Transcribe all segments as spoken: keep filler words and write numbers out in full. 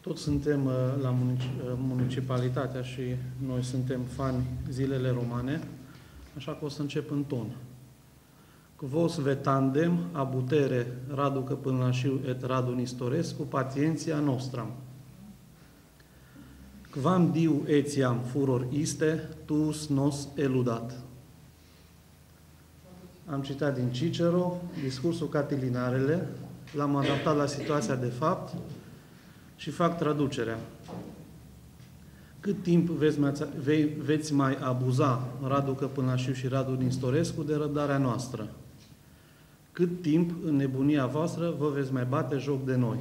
Toți suntem la municipalitatea și noi suntem fani zilele romane, așa că o să încep în ton. Quos vetandem abutere Radu Căpâlnașiu et Radu Nistorescu patientia nostram. Quam diu etiam furor iste, tuus nos eludat. Am citat din Cicero, discursul Catilinarele, l-am adaptat la situația de fapt și fac traducerea. Cât timp veți mai, veți mai abuza Radu Căpâlnașiu și Radu Nistorescu de răbdarea noastră? Cât timp în nebunia voastră vă veți mai bate joc de noi?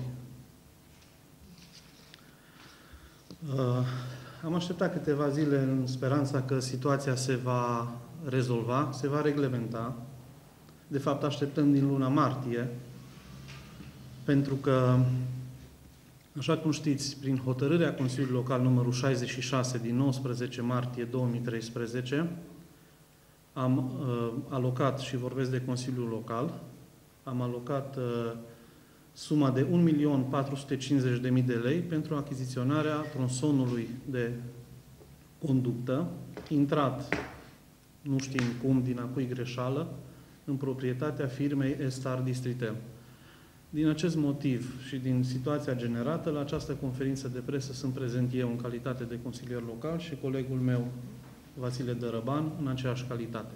Uh, am așteptat câteva zile în speranța că situația se va rezolva, se va reglementa. De fapt, așteptăm din luna martie, pentru că, așa cum știți, prin hotărârea Consiliului Local numărul șaizeci și șase din nouăsprezece martie două mii treisprezece, am uh, alocat, și vorbesc de Consiliul Local, am alocat uh, suma de un milion patru sute cincizeci de mii de lei pentru achiziționarea tronsonului de conductă, intrat, nu știm cum, din a cui greșeală, în proprietatea firmei Estar Distritem. Din acest motiv și din situația generată, la această conferință de presă sunt prezent eu în calitate de consilier local și colegul meu, Vasile Dărăban, în aceeași calitate.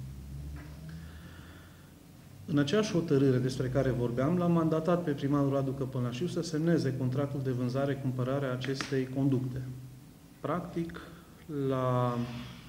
În aceeași hotărâre despre care vorbeam, l-am mandatat pe primarul Radu Căpâlnașiu să semneze contractul de vânzare-cumpărare a acestei conducte. Practic, la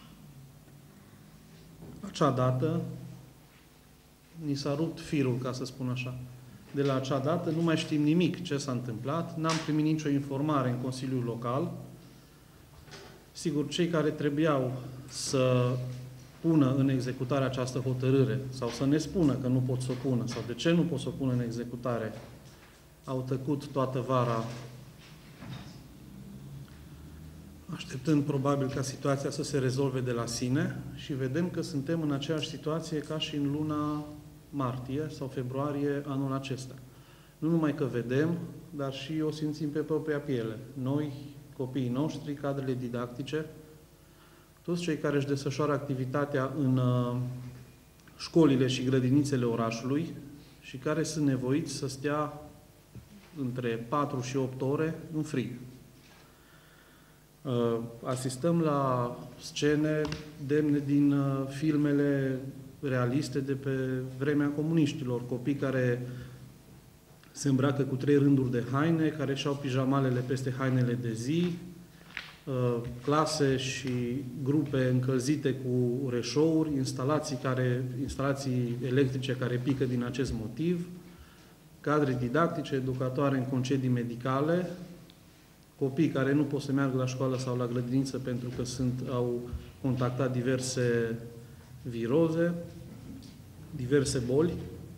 acea dată, ni s-a rupt firul, ca să spun așa. De la acea dată nu mai știm nimic ce s-a întâmplat, n-am primit nicio informare în Consiliul Local. Sigur, cei care trebuiau să pună în executare această hotărâre sau să ne spună că nu pot să o pună sau de ce nu pot să o pună în executare, au tăcut toată vara, așteptând probabil ca situația să se rezolve de la sine și vedem că suntem în aceeași situație ca și în luna martie sau februarie anul acesta. Nu numai că vedem, dar și o simțim pe propria piele. Noi, copiii noștri, cadrele didactice, toți cei care își desfășoară activitatea în uh, școlile și grădinițele orașului și care sunt nevoiți să stea între patru și opt ore în frig. Uh, asistăm la scene demne din uh, filmele realiste de pe vremea comuniștilor, copii care se îmbracă cu trei rânduri de haine, care și-au pijamalele peste hainele de zi, clase și grupe încălzite cu reșouri, instalații, care, instalații electrice care pică din acest motiv, cadre didactice, educatoare în concedii medicale, copii care nu pot să meargă la școală sau la grădiniță pentru că sunt, au contactat diverse viroze, diverse boli.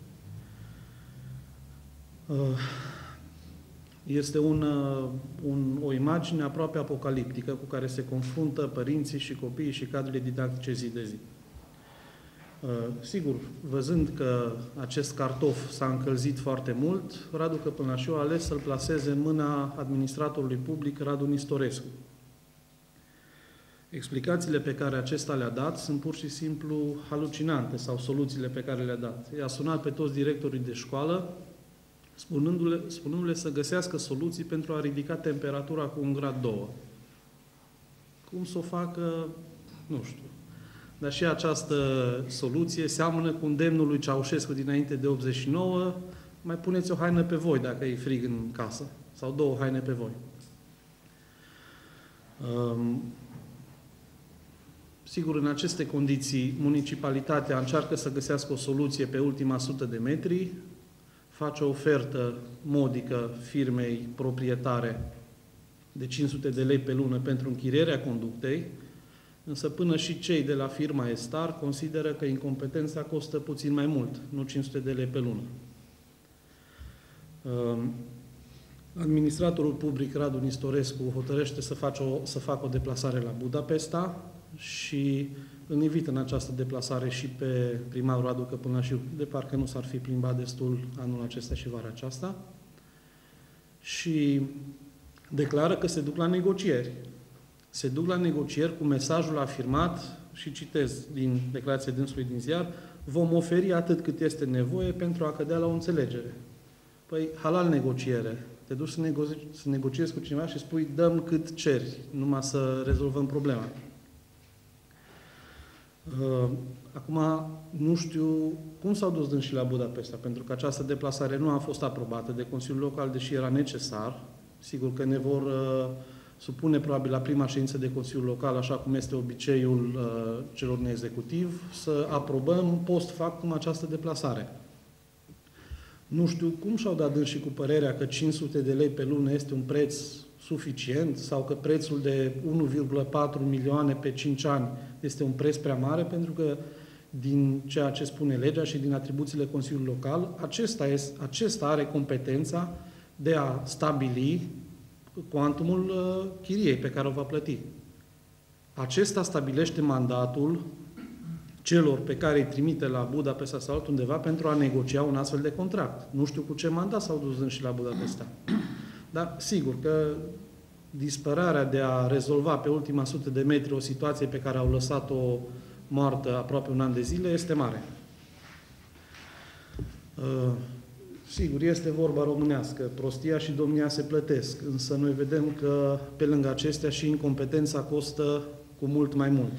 Este un, un, o imagine aproape apocaliptică cu care se confruntă părinții și copiii și cadrele didactice zi de zi. Sigur, văzând că acest cartof s-a încălzit foarte mult, Radu Căpâlnașiu a ales să-l plaseze în mâna administratorului public Radu Nistorescu. Explicațiile pe care acesta le-a dat sunt pur și simplu halucinante, sau soluțiile pe care le-a dat. I-a sunat pe toți directorii de școală, spunându-le, spunându-le să găsească soluții pentru a ridica temperatura cu un grad doi. Cum să o facă, nu știu. Dar și această soluție seamănă cu îndemnul lui Ceaușescu dinainte de optzeci și nouă, mai puneți o haină pe voi dacă e frig în casă, sau două haine pe voi. Um, Sigur, în aceste condiții, municipalitatea încearcă să găsească o soluție pe ultima sută de metri, face o ofertă modică firmei proprietare de cinci sute de lei pe lună pentru închirierea conductei, însă până și cei de la firma Estar consideră că incompetența costă puțin mai mult, nu cinci sute de lei pe lună. Administratorul public Radu Nistorescu hotărăște să facă o, să facă o deplasare la Budapesta și îl invit în această deplasare și pe primarul Radu Căpâlnașiu, de parcă nu s-ar fi plimbat destul anul acesta și vara aceasta. Și declară că se duc la negocieri. Se duc la negocieri cu mesajul afirmat, și citez din declarația dânsului din ziar, vom oferi atât cât este nevoie pentru a cădea la o înțelegere. Păi, halal negociere. Te duci să, negoci- să negociezi cu cineva și spui, dăm cât ceri, numai să rezolvăm problema. Acum, nu știu cum s-au dus dânsii la Budapesta, pentru că această deplasare nu a fost aprobată de Consiliul Local, deși era necesar. Sigur că ne vor uh, supune probabil la prima ședință de Consiliul Local, așa cum este obiceiul uh, celor neexecutiv, să aprobăm post factum această deplasare. Nu știu cum și-au dat dânsii cu părerea că cinci sute de lei pe lună este un preț suficient sau că prețul de unu virgulă patru milioane pe cinci ani este un preț prea mare, pentru că din ceea ce spune legea și din atribuțiile Consiliului Local, acesta, este, acesta are competența de a stabili cuantumul uh, chiriei pe care o va plăti. Acesta stabilește mandatul celor pe care îi trimite la Budapesta sau altundeva pentru a negocia un astfel de contract. Nu știu cu ce mandat s-au dus dânsii la Budapesta. Dar sigur că disperarea de a rezolva pe ultima sută de metri o situație pe care au lăsat-o moartă aproape un an de zile este mare. Uh, sigur, este vorba românească. Prostia și domnia se plătesc, însă noi vedem că pe lângă acestea și incompetența costă cu mult mai mult.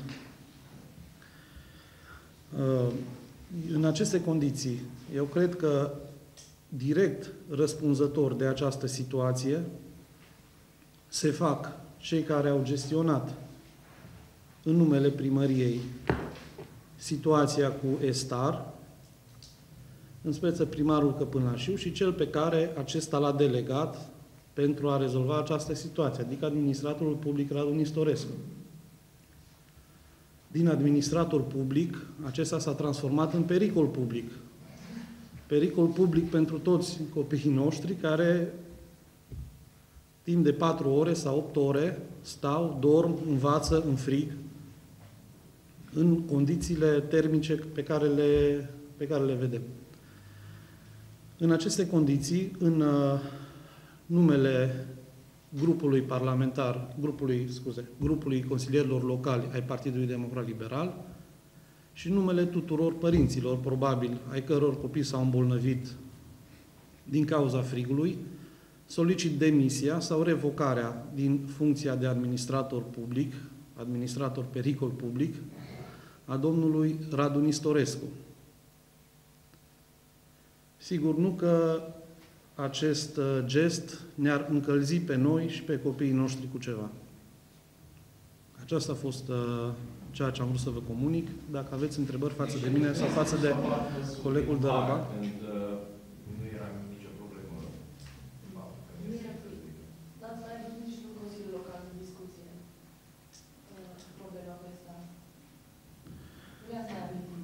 Uh, în aceste condiții, eu cred că direct răspunzător de această situație se fac cei care au gestionat în numele primăriei situația cu Estar, în speță primarul Căpânașiu și cel pe care acesta l-a delegat pentru a rezolva această situație, adică administratorul public Radu Nistorescu. Din administrator public, acesta s-a transformat în pericol public. Pericol public pentru toți copiii noștri care timp de patru ore sau opt ore stau, dorm, învață în frig, în condițiile termice pe care le, pe care le vedem. În aceste condiții, în uh, numele grupului parlamentar, grupului, scuze, grupului consilierilor locali ai Partidului Democrat Liberal și în numele tuturor părinților, probabil, ai căror copii s-au îmbolnăvit din cauza frigului, solicit demisia sau revocarea din funcția de administrator public, administrator pericol public, a domnului Radu Nistorescu. Sigur, nu că acest gest ne-ar încălzi pe noi și pe copiii noștri cu ceva. Aceasta a fost uh, ceea ce am vrut să vă comunic. Dacă aveți întrebări față de mine sau față de colegul de Rabat. Nu era nicio problemă. N-ați mai avut nici în Consiliul Local în discuție problema asta. Nu i-ați mai amintit.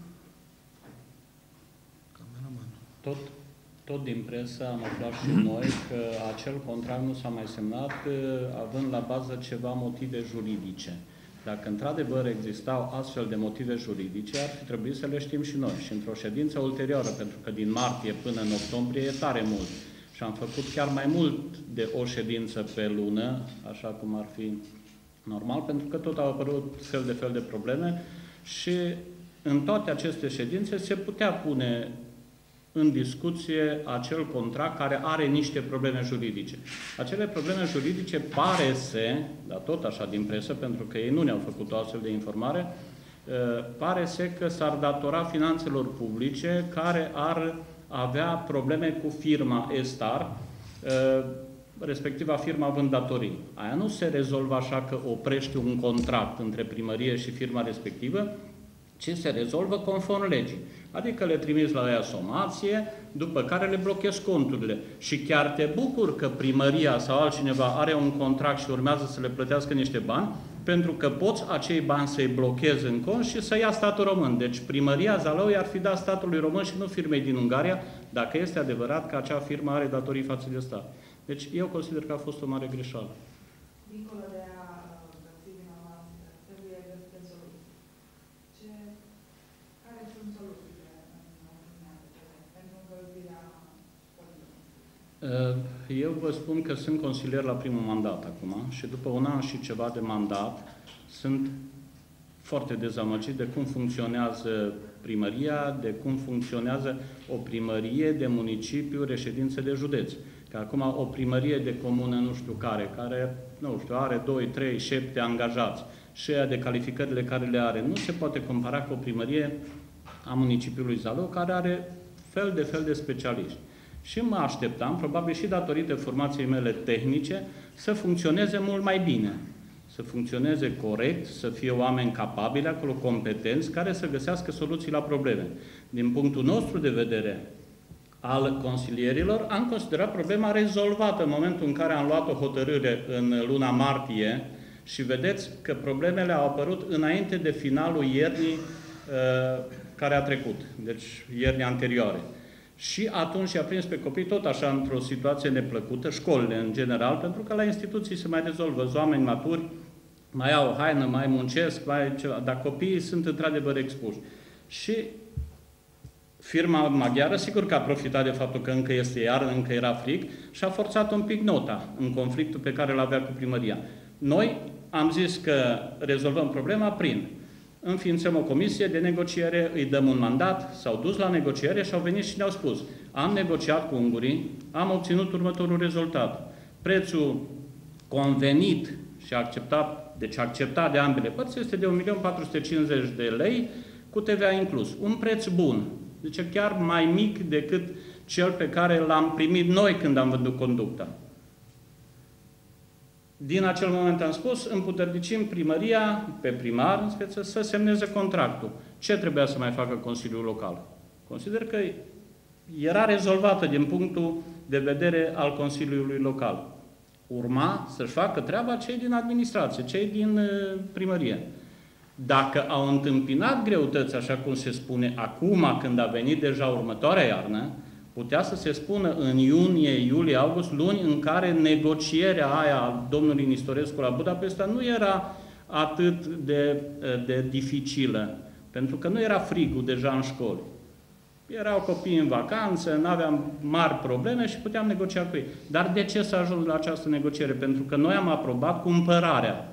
Cameraman. Tot, tot din presă am aflat și noi că acel contract nu s-a mai semnat având la bază ceva motive juridice. Dacă într-adevăr existau astfel de motive juridice, ar fi trebuit să le știm și noi. Și într-o ședință ulterioară, pentru că din martie până în octombrie e tare mult. Și am făcut chiar mai mult de o ședință pe lună, așa cum ar fi normal, pentru că tot au apărut fel de fel de probleme și în toate aceste ședințe se putea pune în discuție acel contract care are niște probleme juridice. Acele probleme juridice pare se, dar tot așa din presă, pentru că ei nu ne-au făcut o astfel de informare, pare se că s-ar datora finanțelor publice care ar avea probleme cu firma Estar, respectiva firma având datorii. Aia nu se rezolvă așa că oprește un contract între primărie și firma respectivă, ci se rezolvă conform legii. Adică le trimiți la ea somație, după care le blochezi conturile. Și chiar te bucur că primăria sau altcineva are un contract și urmează să le plătească niște bani, pentru că poți acei bani să-i blochezi în cont și să ia statul român. Deci primăria Zalău ar fi dat statului român și nu firmei din Ungaria, dacă este adevărat că acea firmă are datorii față de stat. Deci eu consider că a fost o mare greșeală. Dincolo de a găsi vinovați, trebuie găsite soluții. Ce, care sunt soluțiile în opinia pentru încălzirea școlilor? Eu vă spun că sunt consilier la primul mandat acum și după un an și ceva de mandat sunt foarte dezamăgit de cum funcționează primăria, de cum funcționează o primărie de municipiu, reședință de județ. Că acum o primărie de comună nu știu care, care, nu știu, are doi, trei, șapte angajați și aia de calificările care le are, nu se poate compara cu o primărie a municipiului Zalău, care are fel de fel de specialiști. Și mă așteptam, probabil și datorită formației mele tehnice, să funcționeze mult mai bine. Să funcționeze corect, să fie oameni capabili acolo, competenți, care să găsească soluții la probleme. Din punctul nostru de vedere al consilierilor, am considerat problema rezolvată în momentul în care am luat o hotărâre în luna martie și vedeți că problemele au apărut înainte de finalul iernii uh, care a trecut, deci iernii anterioare. Și atunci i-a prins pe copii tot așa într-o situație neplăcută, școlile în general, pentru că la instituții se mai rezolvă, oameni maturi, mai au o haină, mai muncesc, mai ceva, dar copiii sunt într-adevăr expuși. Și firma maghiară, sigur că a profitat de faptul că încă este iarnă, încă era frig și a forțat un pic nota în conflictul pe care îl avea cu primăria. Noi am zis că rezolvăm problema prin înființăm o comisie de negociere, îi dăm un mandat, s-au dus la negociere și au venit și ne-au spus: am negociat cu ungurii, am obținut următorul rezultat. Prețul convenit și acceptat, deci acceptat de ambele părți, este de un milion patru sute cincizeci de lei cu T V A inclus. Un preț bun, deci chiar mai mic decât cel pe care l-am primit noi când am vândut conducta. Din acel moment am spus, împuternicim primăria, pe primar în speță, să semneze contractul. Ce trebuia să mai facă Consiliul Local? Consider că era rezolvată din punctul de vedere al Consiliului Local. Urma să-și facă treaba cei din administrație, cei din primărie. Dacă au întâmpinat greutăți, așa cum se spune acum, când a venit deja următoarea iarnă, putea să se spună în iunie, iulie, august, luni în care negocierea aia a domnului Nistorescu la Budapesta nu era atât de, de dificilă, pentru că nu era frigul deja în școli. Erau copii în vacanță, nu aveam mari probleme și puteam negocia cu ei. Dar de ce s-a ajuns la această negociere? Pentru că noi am aprobat cumpărarea.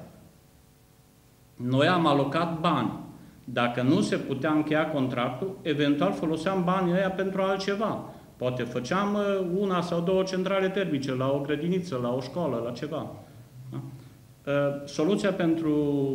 Noi am alocat bani. Dacă nu se putea încheia contractul, eventual foloseam banii ăia pentru altceva. Poate făceam una sau două centrale termice la o grădiniță, la o școală, la ceva. Da? Soluția pentru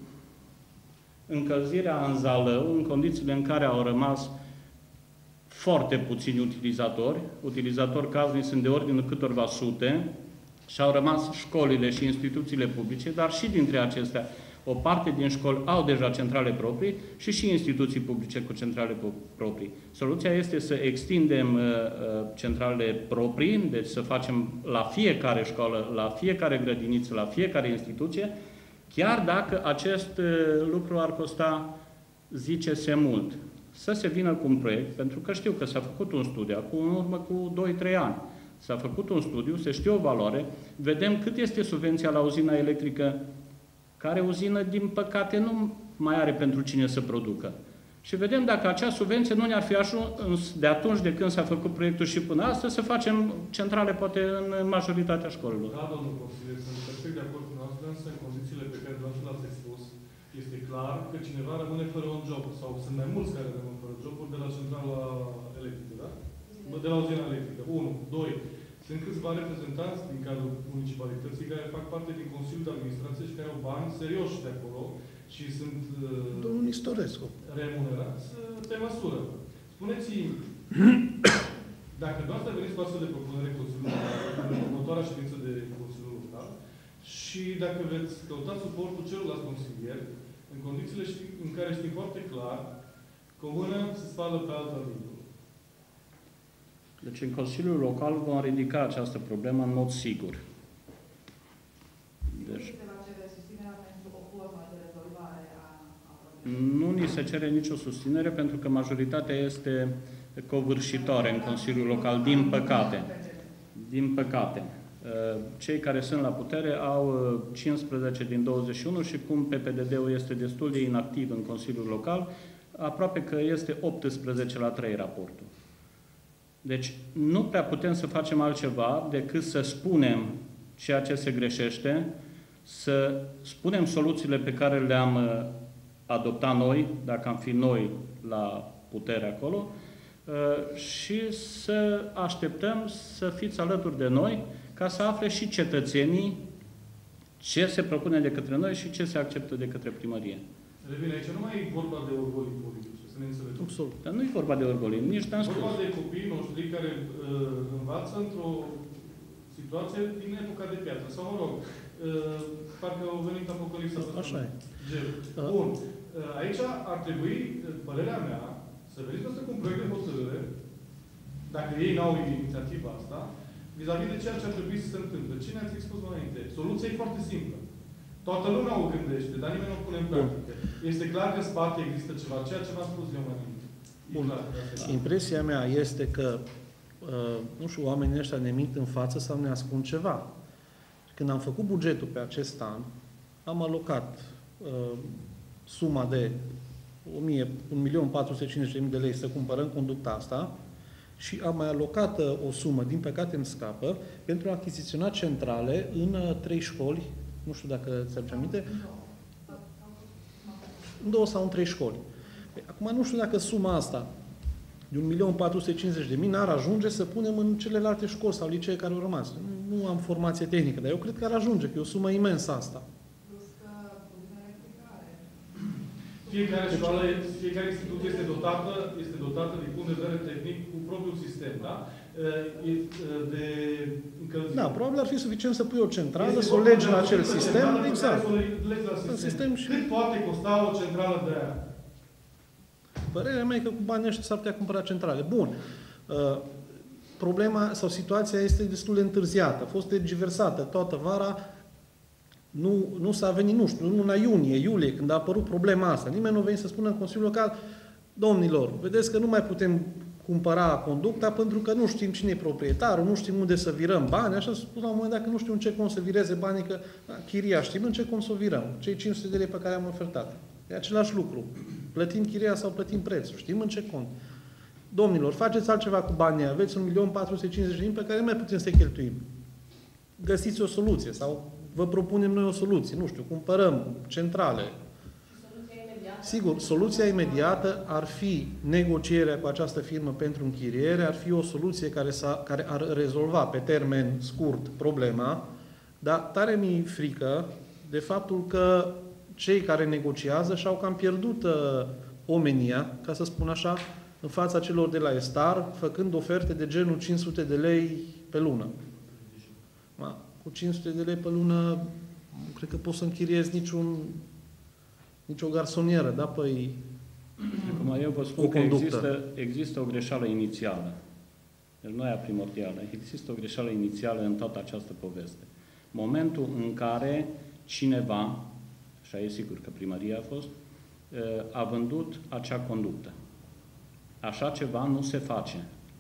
încălzirea în Zalău, în condițiile în care au rămas foarte puțini utilizatori, utilizatori casnici sunt de ordinul câtorva sute, și au rămas școlile și instituțiile publice, dar și dintre acestea o parte din școli au deja centrale proprii și și instituții publice cu centrale proprii. Soluția este să extindem uh, centralele proprii, deci să facem la fiecare școală, la fiecare grădiniță, la fiecare instituție, chiar dacă acest uh, lucru ar costa, zice-se, mult. Să se vină cu un proiect, pentru că știu că s-a făcut un studiu, acum în urmă cu doi trei ani. S-a făcut un studiu, se știe o valoare, vedem cât este subvenția la uzina electrică, care uzină, din păcate, nu mai are pentru cine să producă. Și vedem dacă acea subvenție nu ne-ar fi ajuns de atunci de când s-a făcut proiectul și până astăzi să facem centrale, poate, în majoritatea școlilor. Da, domnul consilier, sunt perfect de acord cu noastră, însă în condițiile pe care dumneavoastră le-ați expus, este clar că cineva rămâne fără un job, sau sunt mai mulți care rămân fără joburi de la centrala electrică, da? De la uzina electrică. unu. doi. Sunt câțiva reprezentanți din cadrul municipalității care fac parte din Consiliul de Administrație și care au bani serioși de acolo și sunt Domnul Nistorescu. remunerați pe măsură. Spuneți-mi, dacă dumneavoastră veniți cu astfel de propunere Consiliului în următoarea ședință de Consiliul Local și dacă veți căuta suportul celorlalți consilieri, în condițiile în care știm foarte clar că o mână se spală pe alta dincolo. Deci în Consiliul Local vom ridica această problemă în mod sigur. Deci, nu ni se cere nicio susținere pentru că majoritatea este covârșitoare în Consiliul Local, din păcate. Din păcate. Cei care sunt la putere au cincisprezece din douăzeci și unu și cum P P D D-ul este destul de inactiv în Consiliul Local, aproape că este optsprezece la trei raportul. Deci nu prea putem să facem altceva decât să spunem ceea ce se greșește, să spunem soluțiile pe care le-am adoptat noi, dacă am fi noi la putere acolo, și să așteptăm să fiți alături de noi ca să afle și cetățenii ce se propune de către noi și ce se acceptă de către primărie. Revin, aici nu mai e vorba de orgolii politice, să ne înțelegem. Absolut. Dar nu e vorba de orgolii, nici te-am spus. vorba de copiii noștri care uh, învață într-o situație din epoca de piață. Sau, mă rog, uh, parcă au venit apocalipsa. Așa e. Uh. Bun. Uh, aici ar trebui, părerea mea, să veniți asta cu un proiect de hotărâre, dacă ei n-au inițiativa asta, vis-a-vis de ceea ce ar trebui să se întâmple. Cine ați expus mai înainte? Soluția e foarte simplă. Toată lumea o gândește, dar nimeni nu o pune în practică. Este clar că în spate există ceva, ceea ce v-am spus eu mai înainte. Bun. Impresia mea este că, uh, nu știu, oamenii ăștia ne mint în față sau ne ascund ceva. Când am făcut bugetul pe acest an, am alocat uh, suma de un milion patru sute cincizeci de mii de lei să cumpărăm conducta asta și am mai alocat uh, o sumă, din păcate îmi scapă, pentru a achiziționa centrale în uh, trei școli, nu știu dacă ți-aduce aminte, în două sau în trei școli. Acum nu știu dacă suma asta de un milion patru sute cincizeci de mii n-ar ajunge să punem în celelalte școli sau licee care au rămas. Nu am formație tehnică, dar eu cred că ar ajunge, că e o sumă imensă asta. Fiecare școală, fiecare instituție este dotată, este dotată din punct de vedere tehnic cu propriul sistem, da? De încălzire. Da, probabil ar fi suficient să pui o centrală, să o legi la acel sistem, exact. În sistem și... Cât poate costa o centrală de aia? Părerea mea e că cu banii ăștia s-ar putea cumpăra centrale. Bun. Uh, problema sau situația este destul de întârziată. A fost tergiversată toată vara. Nu, nu s-a venit, nu știu, în luna iunie, iulie, când a apărut problema asta. Nimeni nu a venit să spună în Consiliul Local, domnilor, vedeți că nu mai putem cumpăra conducta pentru că nu știm cine e proprietarul, nu știm unde să virăm bani. Așa s-a spus la un moment dat că nu știu în ce cont să vireze banii, că da, chiria știm în ce cont să o virăm. Cei cinci sute de lei pe care am ofertat. E același lucru. Plătim chiria sau plătim prețul. Știm în ce cont. Domnilor, faceți altceva cu banii. Aveți un milion patru sute cincizeci de mii pe care nu mai putem să cheltuim. Găsiți o soluție sau vă propunem noi o soluție. Nu știu, cumpărăm centrale. Soluția imediată? Sigur, soluția imediată ar fi negocierea cu această firmă pentru închiriere, ar fi o soluție care, care ar rezolva pe termen scurt problema, dar tare mi-e frică de faptul că cei care negociază și-au cam pierdut uh, omenia, ca să spun așa, în fața celor de la Estar, făcând oferte de genul cinci sute de lei pe lună. Ma, cu cinci sute de lei pe lună, nu cred că poți să închiriezi niciun, nicio garsonieră, da? Păi, Acum eu vă spun că există, există o greșeală inițială. Deci nu e primordială. Există o greșeală inițială în toată această poveste. Momentul în care cineva, așa e sigur că primăria a fost, a vândut acea conductă. Așa ceva nu se face.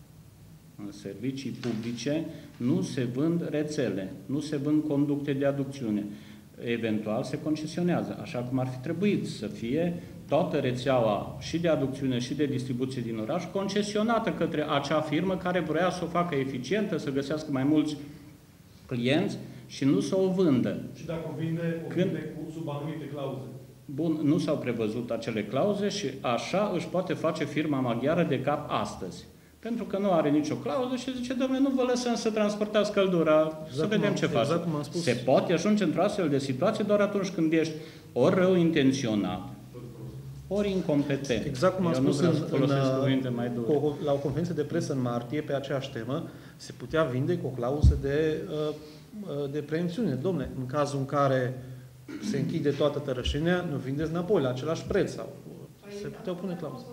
În servicii publice nu se vând rețele, nu se vând conducte de aducțiune. Eventual se concesionează, așa cum ar fi trebuit să fie toată rețeaua și de aducțiune și de distribuție din oraș concesionată către acea firmă care vrea să o facă eficientă, să găsească mai mulți clienți și nu să o vândă. Și dacă o vinde, o Când... vinde cu sub anumite clauze. Bun, nu s-au prevăzut acele clauze și așa își poate face firma maghiară de cap astăzi. Pentru că nu are nicio clauză și zice, dom'le, nu vă lăsăm să transportați căldura, exact să vedem ce faci. Exact se poate ajunge într-o astfel de situație doar atunci când ești ori rău intenționat, ori incompetent. Exact cum am spus în, în, mai cu, la o conferință de presă în martie pe aceeași temă, se putea vinde cu o clauză de, de preemțiune. Dom'le, în cazul în care se închide toată tărășenia, nu vindeți înapoi la același preț. Sau se puteau pune clauze.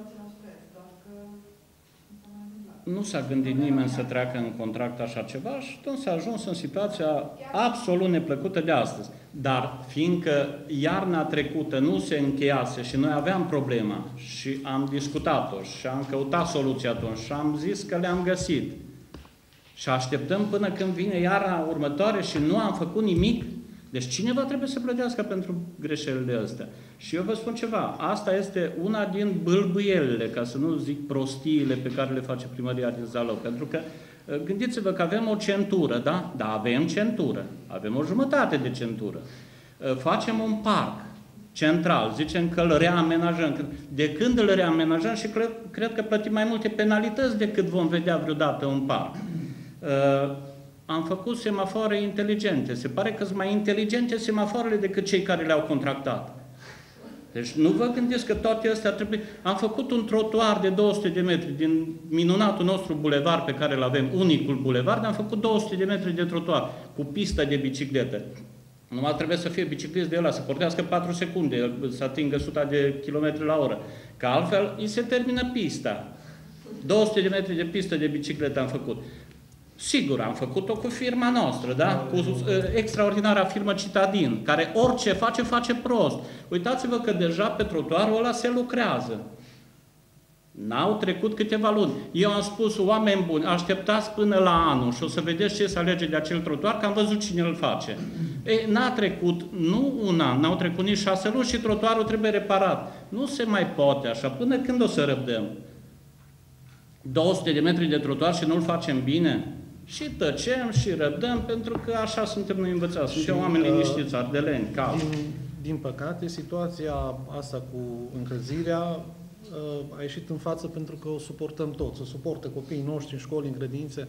Nu s-a gândit nimeni să treacă în contract așa ceva și atunci s-a ajuns în situația absolut neplăcută de astăzi. Dar fiindcă iarna trecută nu se încheiase și noi aveam problema și am discutat-o și am căutat soluția atunci și am zis că le-am găsit și așteptăm până când vine iarna următoare și nu am făcut nimic, Deci cineva trebuie să plătească pentru greșelile astea. Și eu vă spun ceva, asta este una din bâlbâielile, ca să nu zic prostiile pe care le face primăria din Zalău. Pentru că gândiți-vă că avem o centură, da? Da, avem centură. Avem o jumătate de centură. Facem un parc central, zicem că îl reamenajăm. De când îl reamenajăm și cred, cred că plătim mai multe penalități decât vom vedea vreodată un parc. Uh, am făcut semafoare inteligente. Se pare că sunt mai inteligente semafoarele decât cei care le-au contractat. Deci nu vă gândiți că toate astea trebuie... Am făcut un trotuar de două sute de metri din minunatul nostru bulevard pe care îl avem, unicul bulevard, am făcut două sute de metri de trotuar cu pistă de bicicletă. Numai trebuie să fie biciclist de ăla, să portească patru secunde, să atingă o sută de kilometri la oră. Că altfel îi se termină pista. două sute de metri de pistă de bicicletă am făcut. Sigur, am făcut-o cu firma noastră, da? Cu uh, extraordinara firmă Citadin, care orice face, face prost. Uitați-vă că deja pe trotuarul ăla se lucrează. N-au trecut câteva luni. Eu am spus, oameni buni, așteptați până la anul și o să vedeți ce se alege de acel trotuar, că am văzut cine îl face. Ei, n-a trecut, nu un an, n-au trecut nici șase luni și trotuarul trebuie reparat. Nu se mai poate așa. Până când o să răbdăm? două sute de metri de trotuar și nu-l facem bine? Și tăcem și răbdăm, pentru că așa suntem noi învățați. Suntem oameni liniștiți, ardeleni, calmi. Din, din păcate, situația asta cu încălzirea a ieșit în față pentru că o suportăm toți. O suportă copiii noștri în școli, în grădinițe.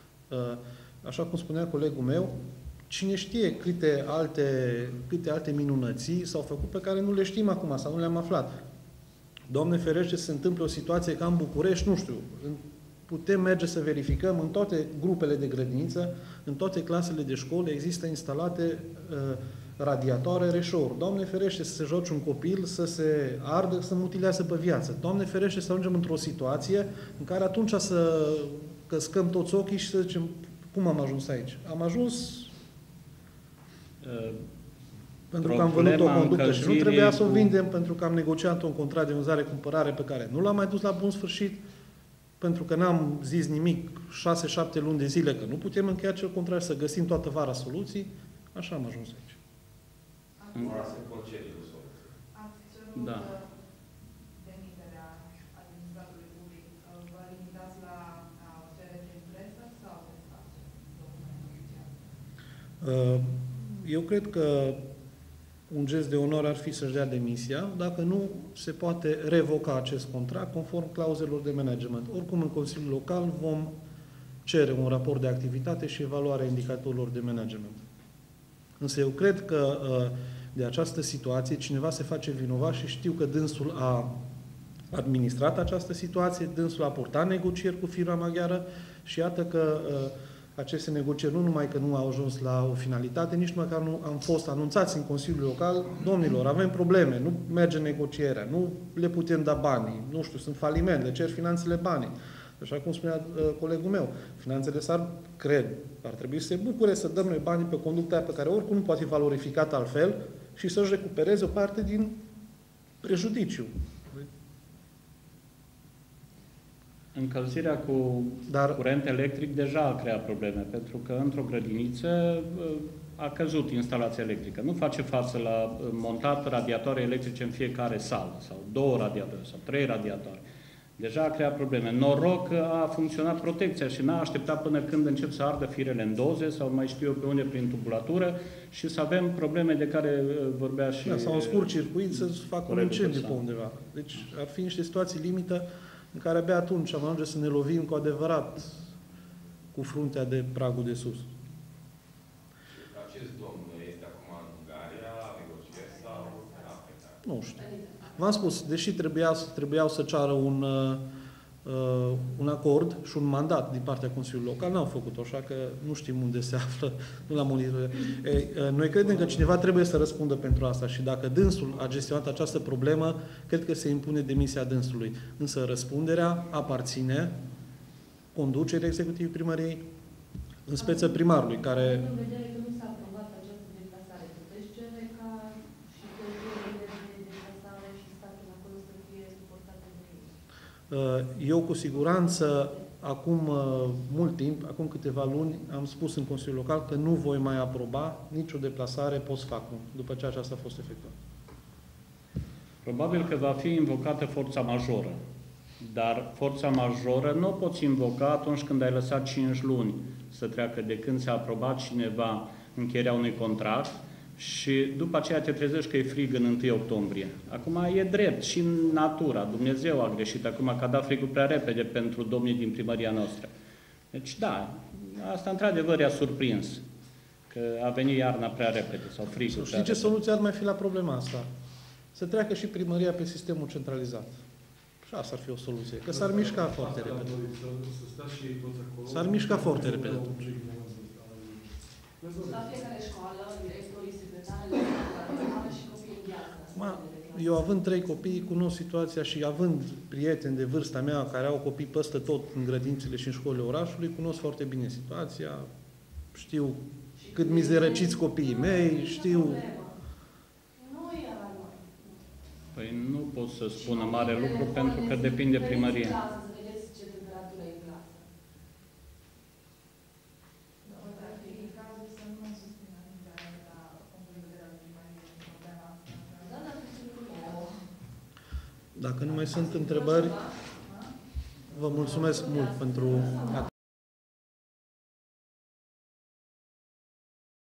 Așa cum spunea colegul meu, cine știe câte alte, câte alte minunății s-au făcut pe care nu le știm acum sau nu le-am aflat. Doamne ferește să se întâmple o situație ca în București, nu știu, putem merge să verificăm, în toate grupele de grădiniță, în toate clasele de școli există instalate uh, radiatoare reșouri. Doamne ferește să se joace un copil, să se ardă, să mutilează pe viață. Doamne ferește să ajungem într-o situație în care atunci să căscăm toți ochii și să zicem, cum am ajuns aici? Am ajuns uh, pentru că am vândut o conductă și nu trebuia să o vindem, cu... pentru că am negociat un contract de vânzare-cumpărare pe care nu l-am mai dus la bun sfârșit, pentru că n-am zis nimic șase șapte luni de zile că nu putem încheia acel contract, să găsim toată vara soluții. Așa am ajuns aici. Ora se concede o soluție. Ați cerut Da. demiterea administratorului public. Vă limitați la cerere prin presă sau de stat? Eu cred că un gest de onoare ar fi să-și dea demisia, dacă nu se poate revoca acest contract conform clauzelor de management. Oricum, în Consiliul Local vom cere un raport de activitate și evaluarea indicatorilor de management. Însă eu cred că de această situație cineva se face vinovat și știu că dânsul a administrat această situație, dânsul a purtat negocieri cu firma maghiară și iată că aceste negocieri nu numai că nu au ajuns la o finalitate, nici măcar nu am fost anunțați în Consiliul Local, domnilor, avem probleme, nu merge negocierea, nu le putem da banii, nu știu, sunt faliment, le cer finanțele banii. Așa cum spunea uh, colegul meu, finanțele s-ar, cred, ar trebui să se bucure să dăm noi banii pe conducta pe care oricum nu poate fi valorificată altfel și să-și recupereze o parte din prejudiciu. Încălzirea cu Dar... curent electric deja a creat probleme, pentru că într-o grădiniță a căzut instalația electrică. Nu face față la montat radiatoare electrice în fiecare sală, sau două radiatoare, sau trei radiatoare. Deja a creat probleme. Noroc că a funcționat protecția și n-a așteptat până când încep să ardă firele în doze, sau mai știu eu pe unde, prin tubulatură, și să avem probleme de care vorbea și... Da, sau un scurt circuit să facă un incendiu pe undeva. Deci ar fi niște situații limită în care abia atunci am ajunge să ne lovim cu adevărat cu fruntea de pragul de sus. Acest domn este acum în Ungaria, la negocieri sau în Africa? Nu știu. V-am spus, deși trebuia, trebuiau să ceară un, uh, un acord și un mandat din partea Consiliului Local, n-au făcut-o, așa că nu știm unde se află, nu l-am monitorizat. Noi credem că cineva trebuie să răspundă pentru asta și dacă dânsul a gestionat această problemă, cred că se impune demisia dânsului. Însă răspunderea aparține conducerii executivii primăriei, în speță primarului, care... Eu cu siguranță acum uh, mult timp, acum câteva luni, am spus în Consiliul Local că nu voi mai aproba nicio deplasare post factum, după ce aceasta a fost efectuată. Probabil că va fi invocată forța majoră, dar forța majoră nu o poți invoca atunci când ai lăsat cinci luni să treacă de când s-a aprobat cineva încheierea unui contract și după aceea te trezești că e frig în întâi octombrie. Acum e drept și în natura. Dumnezeu a greșit acum că a dat frigul prea repede pentru domnii din primăria noastră. Deci da, asta într-adevăr i-a surprins, că a venit iarna prea repede sau frigul prea Știi ce repede. soluție ar mai fi la problema asta? Să treacă și primăria pe sistemul centralizat. Și asta ar fi o soluție, că s-ar mișca foarte Asta repede. am dorit, să- să stea și ei toți acolo. S-ar mișca foarte repede atunci. La fiecare școală, directorii, secretarele, care și copiii în viață. Ma, eu având trei copii, cunosc situația și având prieteni de vârsta mea care au copii peste tot în grădințele și în școlile orașului, cunosc foarte bine situația, știu cât mizerăciți copiii mei, știu... Nu e alarmant. Păi nu pot să spună mare lucru pentru că depinde primărie. Să vedeți ce temperatură e în clasă. Dacă ar fi cazul să nu susțină intrarea la punctul de vedere al primăriei în problema asta. Da, dar nu. Dacă nu mai sunt întrebări, vă mulțumesc mult pentru